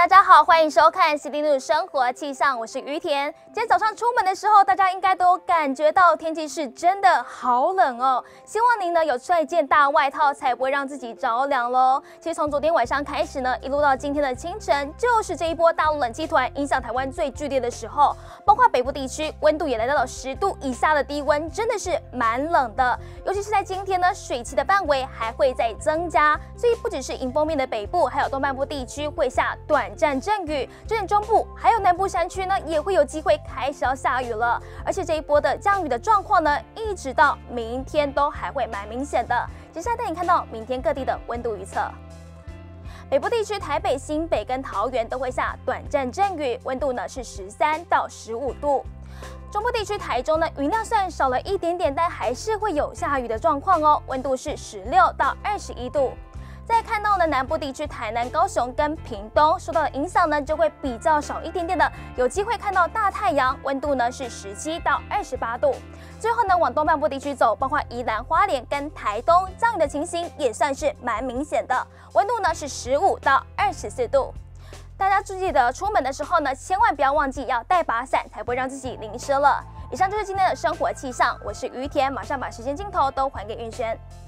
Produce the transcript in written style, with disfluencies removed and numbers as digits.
大家好，欢迎收看《西丁路生活气象》，我是于田。今天早上出门的时候，大家应该都有感觉到天气是真的好冷哦。希望您呢有穿一件大外套，才不会让自己着凉喽。其实从昨天晚上开始呢，一路到今天的清晨，就是这一波大陆冷气团影响台湾最剧烈的时候，包括北部地区温度也来到了10度以下的低温，真的是蛮冷的。尤其是在今天呢，水汽的范围还会再增加，所以不只是迎风面的北部，还有东半部地区会下短暂阵雨，就连中部还有南部山区呢，也会有机会开始要下雨了。而且这一波的降雨的状况呢，一直到明天都还会蛮明显的。接下来带你看到明天各地的温度预测。北部地区台北、新北跟桃园都会下短暂阵雨，温度呢是13到15度。中部地区台中呢，云量虽然少了一点点，但还是会有下雨的状况哦，温度是16到21度。再看到呢，南部地区台南、高雄跟屏东受到的影响呢，就会比较少一点点的，有机会看到大太阳，温度呢是17到28度。最后呢，往东半部地区走，包括宜兰、花莲跟台东，降雨的情形也算是蛮明显的，温度呢是15到24度。大家记得出门的时候呢，千万不要忘记要带把伞，才不会让自己淋湿了。以上就是今天的生活气象，我是于田，马上把时间镜头都还给运轩。